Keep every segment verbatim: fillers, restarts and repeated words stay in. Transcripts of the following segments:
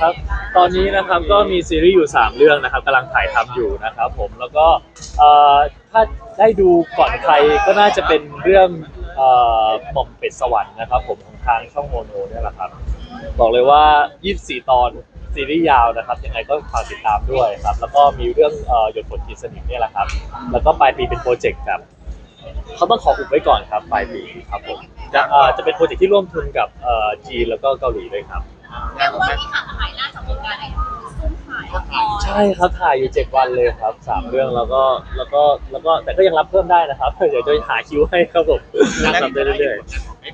ครับตอนนี้นะครับก็มีซีรีส์อยู่สามเรื่องนะครับกำลังถ่ายทำอยู่นะครับผมแล้วก็เอ่อถ้าได้ดูก่อนใครก็น่าจะเป็นเรื่องเอ่อหม่อมเป็ดสวรรค์นะครับผมของทางช่องโมโนเนี่ยแหละครับบอกเลยว่ายี่สิบสี่ตอนซีรีส์ยาวนะครับยังไงก็ฝากติดตามด้วยครับแล้วก็มีเรื่องเอ่อหยดฝนกินสนิทเนี่ยแหละครับแล้วก็ปลายปีเป็นโปรเจกต์แบบเขาต้องขออุบไว้ก่อนครับปลายปีครับผมจะเอ่อจะเป็นโปรเจกต์ที่ร่วมทุนกับเอ่อจีนแล้วก็เกาหลีด้วยครับเรียกว่ามีหางหายหน้าจากวงการไอ้ซุ่มถ่ายละครใช่ครับถ่ายอยู่เจ็ดวันเลยครับสามเรื่องแล้วก็แล้วก็แล้วก็แต่ก็ยังรับเพิ่มได้นะครับเดี๋ยวจะหาคิวให้ครับผมทำได้เรื่อย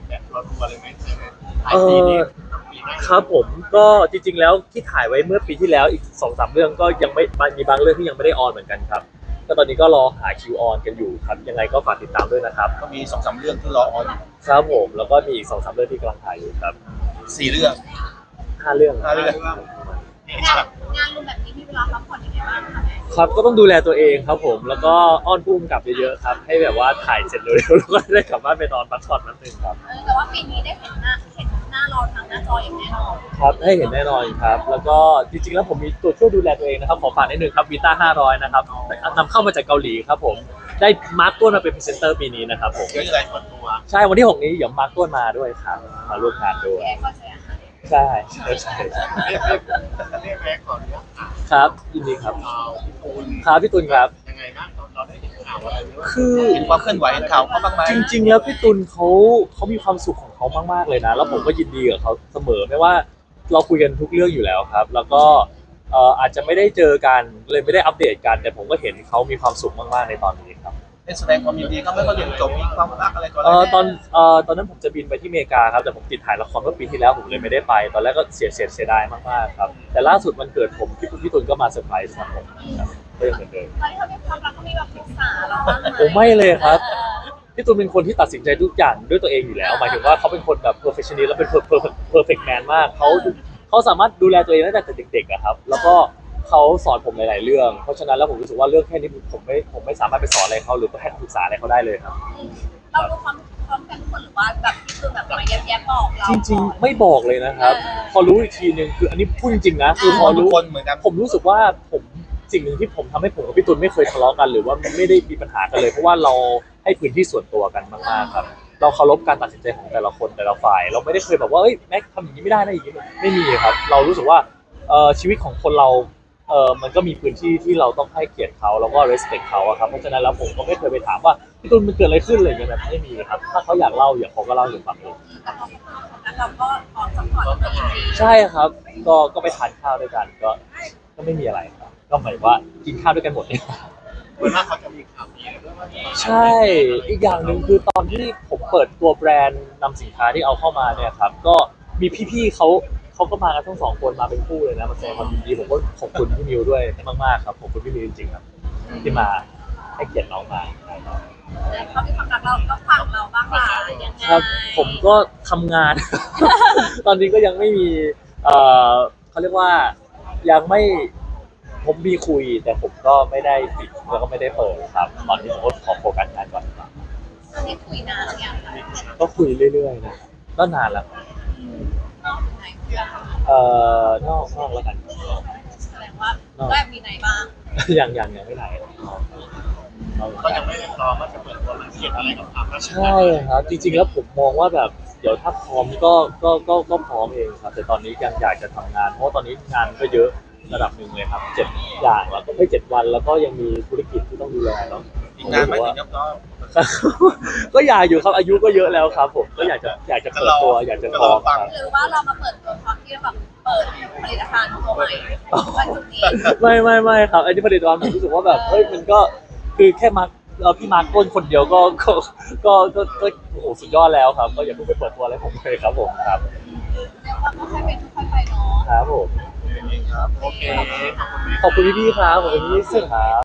ๆเออครับผมก็จริงๆแล้วที่ถ่ายไว้เมื่อปีที่แล้วอีกสองสามเรื่องก็ยังไม่มีบางเรื่องที่ยังไม่ได้ออนเหมือนกันครับก็ตอนนี้ก็รอหาคิวออนกันอยู่ครับยังไงก็ฝากติดตามด้วยนะครับก็มีสองสามเรื่องที่รอออนครับผมแล้วก็มีอีกสองสามเรื่องที่กำลังถ่ายอยู่ครับสี่เรื่องห้าเรื่องห้าเรื่องงานงานรวมแบบนี้มีเวลาพักผ่อนยังไงบ้างคะครับก็ต้องดูแลตัวเองครับผมแล้วก็อ้อนพุ่มกับเยอะๆครับให้แบบว่าถ่ายเสร็จเร็วๆแล้วก็ได้กลับบ้านไปนอนพักผ่อนนิดนึงครับแต่ว่าปีนี้ได้เห็นหน้าเห็นหน้าเราทางหน้าจออย่างแน่นอนครับให้เห็นแน่นอนครับแล้วก็จริงๆแล้วผมมีตัวช่วยดูแลตัวเองนะครับขอฝากนิดนึงครับวีต้าห้าร้อยนะครับนำเข้ามาจากเกาหลีครับผมได้มาร์คต้วนมาเป็นพรีเซนเตอร์ปีนี้นะครับผมเดี๋ยวจะได้เปิดตัวใช่วันที่หกนี้เดี๋ยวมาร์คต้วนมาด้วยครับมาร่วมงานด้วยใช่ใช่ใช่เรียกเรียกแม็กก่อนเนี่ยครับยินดีครับครับพี่ตุลครับยังไงบ้างเราได้เห็นข่าวอะไรคือเห็นความเคลื่อนไหวข่าวเขาบ้างไหมจริงๆแล้วพี่ตุลเขาเขามีความสุขของเขามากๆเลยนะแล้วผมก็ยินดีกับเขาเสมอไม่ว่าเราคุยกันทุกเรื่องอยู่แล้วครับแล้วก็เอ่ออาจจะไม่ได้เจอกันเลยไม่ได้อัปเดตกันแต่ผมก็เห็นเขามีความสุขมากๆในตอนนี้ครับแสดงความยินดีเขาไม่เขาเรียนจบมีความรักอะไรก่อนเออตอนเอ่อตอนนั้นผมจะบินไปที่อเมริกาครับแต่ผมติดถ่ายละครเมื่อปีที่แล้วผมเลยไม่ได้ไปตอนแรกก็เสียเสียเสียดายมากๆครับแต่ล่าสุดวันเกิดผมพี่พี่ตุลก็มาเซอร์ไพรส์ครับผมก็ยังเหมือนเดิมตอนที่เขามีความรักเขามีแบบปรึกษาเราบ้างไหมโอ้ไม่เลยครับพี่ตุลเป็นคนที่ตัดสินใจทุกอย่างด้วยตัวเองอยู่แล้วหมายถึงว่าเขาเป็นคนแบบ perfectionist แล้วเป็น perfect man มากเขาเขาสามารถดูแลตัวเองตั้งแต่เด็กๆอะครับแล้วก็เขาสอนผมหลายๆเรื่องเพราะฉะนั้นแล้วผมรู้สึกว่าเรื่องแค่นี้ผมไม่ผมไม่สามารถไปสอนอะไรเขาหรือไปให้คำปรึกษาอะไรเขาได้เลยครับเรารู้ความพร้อมกันทุกคนหรือว่าแบบที่คือแบบมาแย้มๆบอกเราจริงๆไม่บอกเลยนะครับพอรู้อีกทีนึงคืออันนี้พูดจริงๆนะคือพอรู้คนเหมือนกันผมรู้สึกว่าผมสิ่งหนึ่งที่ผมทำให้ผมกับพี่ตุลไม่เคยทะเลาะกันหรือว่าไม่ได้มีปัญหากันเลยเพราะว่าเราให้พื้นที่ส่วนตัวกันมากๆครับเราเคารพการตัดสินใจของแต่ละคนแต่ละฝ่ายเราไม่ได้เคยแบบว่าเอ้ยแม็กทำอย่างนี้ไม่ได้นะอย่างนี้ไม่มีครับเรารู้สึกว่าเอ่อชีวิตของคนเราเออมันก็มีพื้นที่ที่เราต้องให้เกียรติเขาแล้วก็ respect เขาอะครับเพราะฉะนั้นแล้วผมก็ไม่เคยไปถามว่าพี่ตุลมันเกิดอะไรขึ้นเลยอย่างเงี้ยแบบไม่มีครับถ้าเขาอยากเล่าอยากเขาก็เล่าอย่างฟังเองเราก็พร้อมซัพพอร์ตตัวเองดีใช่ครับก็ก็ไปทานข้าวด้วยกันก็ก็ไม่มีอะไรครับก็หมายว่ากินข้าวด้วยกันหมดเนี่ยเหมือนว่าเขาจะมีข่าวดีใช่อีกอย่างหนึ่งคือตอนที่ผมเปิดตัวแบรนด์นำสินค้าที่เอาเข้ามาเนี่ยครับก็มีพี่ๆเขาเขาก็มากันทั้งสองคนมาเป็นคู่เลยนะมาแสดงความยินดีผมก็ขอบคุณพี่มิวด้วยมากๆครับขอบคุณพี่มิวจริงๆครับที่มาให้เกียรติน้องมาเขามีความรักเราก็ฟังเราบ้างล่ะยังไงครับผมก็ทำงาน ตอนนี้ก็ยังไม่มีเอ่อเขาเรียกว่ายังไม่ผมมีคุยแต่ผมก็ไม่ได้ปิดแล้วก็ไม่ได้เปิดครับตอนนี้ผมก็ขอโฟกัสงานก่อนครับตอนนี้คุยนานหรือยังก็คุยเรื่อยๆนะก็นานแล้วนอกไหนเพื่อนเอ่อนอกนอกแล้วกันแสดงว่าก็มีไหนบ้างยังยังยังไม่ไหนก็ยังไม่ได้พร้อมว่าจะเปิดตัวมันเขียนอะไรกับความใช่ครับจริงๆแล้วผมมองว่าแบบเดี๋ยวถ้าพร้อมก็ก็ก็ก็พร้อมเองครับแต่ตอนนี้ยังอยากจะทำงานเพราะตอนนี้งานก็เยอะระดับหนึ่งเลยครับเจ็ดอย่างแล้วก็ไม่เจ็ดวันแล้วก็ยังมีธุรกิจที่ต้องดูแลเนาะอีกนานไหมถึงจะพร้อมก็อยากอยู่ครับอายุก็เยอะแล้วครับผมก็อยากจะอยากจะเปิดตัวอยากจะพร้อมครับหรือว่าเรามาเปิดตัวความที่แบบเปิดผลิตภัณฑ์ตัวใหม่วันนี้ไม่ไม่ไม่ครับอันนี้ผลิตภัณฑ์ผมรู้สึกว่าแบบเฮ้ยมันก็คือแค่มาเราพี่มาร์คต้นคนเดียวก็ก็ก็ก็ก็โอ้โหสุดยอดแล้วครับก็อย่าเพิ่งไปเปิดตัวอะไรผมเลยครับผมครับเรียกว่าก็ค่อยเป็นค่อยไปเนาะครับผมโอเคขอบคุณพี่ๆครับขอบคุณพี่ๆสื่อครับ